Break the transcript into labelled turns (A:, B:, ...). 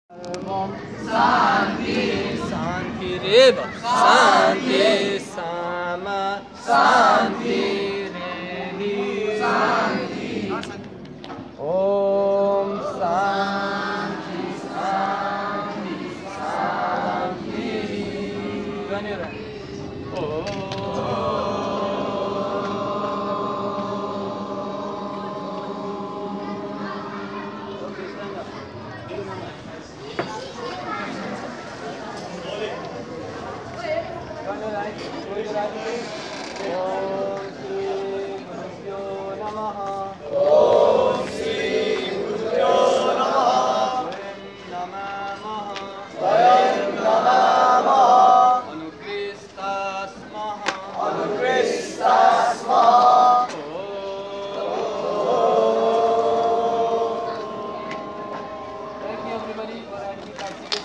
A: सर्वं शान्ति शान्तिरेव शान्ति साम शान्तिरेधि शान्ति ॐ शान्ति शान्ति शान्ति Thank you everybody for having me.